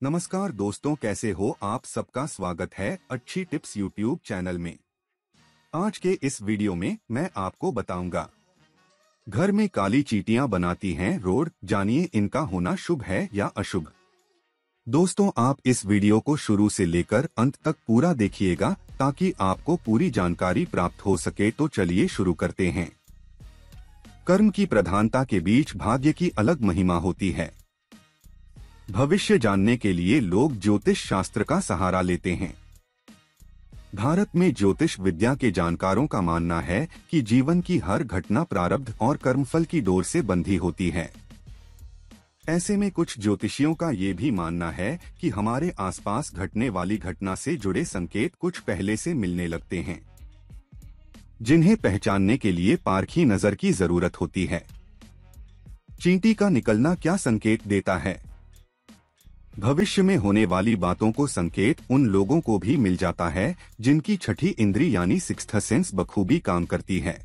नमस्कार दोस्तों, कैसे हो आप? सबका स्वागत है अच्छी टिप्स यूट्यूब चैनल में। आज के इस वीडियो में मैं आपको बताऊंगा घर में काली चींटियां बनाती हैं रोड, जानिए इनका होना शुभ है या अशुभ। दोस्तों, आप इस वीडियो को शुरू से लेकर अंत तक पूरा देखिएगा ताकि आपको पूरी जानकारी प्राप्त हो सके। तो चलिए शुरू करते हैं। कर्म की प्रधानता के बीच भाग्य की अलग महिमा होती है। भविष्य जानने के लिए लोग ज्योतिष शास्त्र का सहारा लेते हैं। भारत में ज्योतिष विद्या के जानकारों का मानना है कि जीवन की हर घटना प्रारब्ध और कर्मफल की डोर से बंधी होती है। ऐसे में कुछ ज्योतिषियों का ये भी मानना है कि हमारे आसपास घटने वाली घटना से जुड़े संकेत कुछ पहले से मिलने लगते हैं, जिन्हें पहचानने के लिए पारखी नजर की जरूरत होती है। चींटी का निकलना क्या संकेत देता है? भविष्य में होने वाली बातों को संकेत उन लोगों को भी मिल जाता है जिनकी छठी इंद्री यानी सिक्स्थ सेंस बखूबी काम करती है।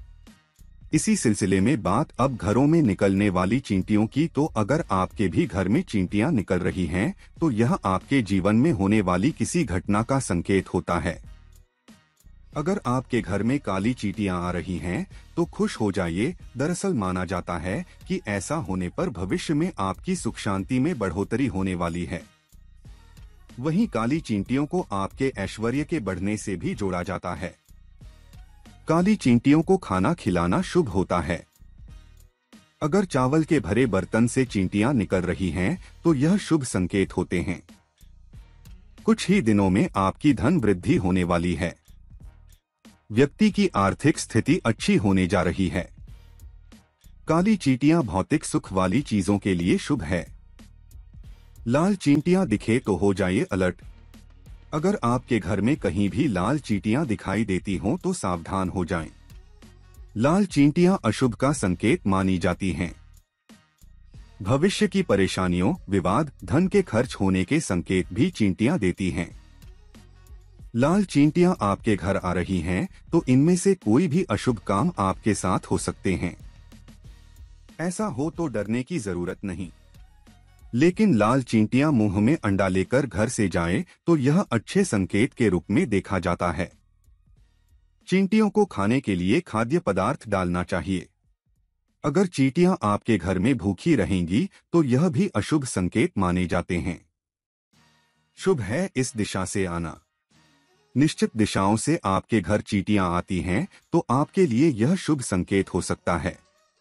इसी सिलसिले में बात अब घरों में निकलने वाली चींटियों की। तो अगर आपके भी घर में चींटियां निकल रही हैं, तो यह आपके जीवन में होने वाली किसी घटना का संकेत होता है। अगर आपके घर में काली चींटियां आ रही हैं, तो खुश हो जाइए। दरअसल माना जाता है कि ऐसा होने पर भविष्य में आपकी सुख शांति में बढ़ोतरी होने वाली है। वहीं काली चींटियों को आपके ऐश्वर्य के बढ़ने से भी जोड़ा जाता है। काली चींटियों को खाना खिलाना शुभ होता है। अगर चावल के भरे बर्तन से चींटियां निकल रही हैं, तो यह शुभ संकेत होते हैं। कुछ ही दिनों में आपकी धन वृद्धि होने वाली है। व्यक्ति की आर्थिक स्थिति अच्छी होने जा रही है। काली चींटियां भौतिक सुख वाली चीजों के लिए शुभ है। लाल चींटियां दिखे तो हो जाइए अलर्ट। अगर आपके घर में कहीं भी लाल चींटियां दिखाई देती हों तो सावधान हो जाएं। लाल चींटियां अशुभ का संकेत मानी जाती हैं। भविष्य की परेशानियों, विवाद, धन के खर्च होने के संकेत भी चींटियां देती हैं। लाल चींटियां आपके घर आ रही हैं, तो इनमें से कोई भी अशुभ काम आपके साथ हो सकते हैं। ऐसा हो तो डरने की जरूरत नहीं, लेकिन लाल चींटियां मुंह में अंडा लेकर घर से जाएं, तो यह अच्छे संकेत के रूप में देखा जाता है। चींटियों को खाने के लिए खाद्य पदार्थ डालना चाहिए। अगर चींटियां आपके घर में भूखी रहेंगी, तो यह भी अशुभ संकेत माने जाते हैं। शुभ है इस दिशा से आना। निश्चित दिशाओं से आपके घर चींटियां आती हैं, तो आपके लिए यह शुभ संकेत हो सकता है।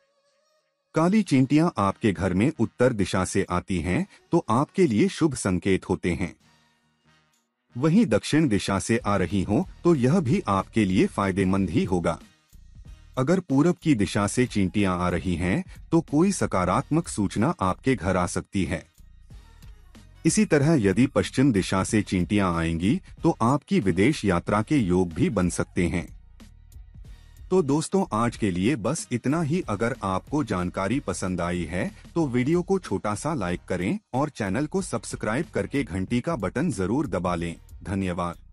काली चींटियां आपके घर में उत्तर दिशा से आती हैं, तो आपके लिए शुभ संकेत होते हैं। वहीं दक्षिण दिशा से आ रही हो तो यह भी आपके लिए फायदेमंद ही होगा। अगर पूरब की दिशा से चींटियां आ रही हैं, तो कोई सकारात्मक सूचना आपके घर आ सकती है। इसी तरह यदि पश्चिम दिशा से चींटियां आएंगी, तो आपकी विदेश यात्रा के योग भी बन सकते हैं। तो दोस्तों, आज के लिए बस इतना ही। अगर आपको जानकारी पसंद आई है तो वीडियो को छोटा सा लाइक करें और चैनल को सब्सक्राइब करके घंटी का बटन जरूर दबा लें। धन्यवाद।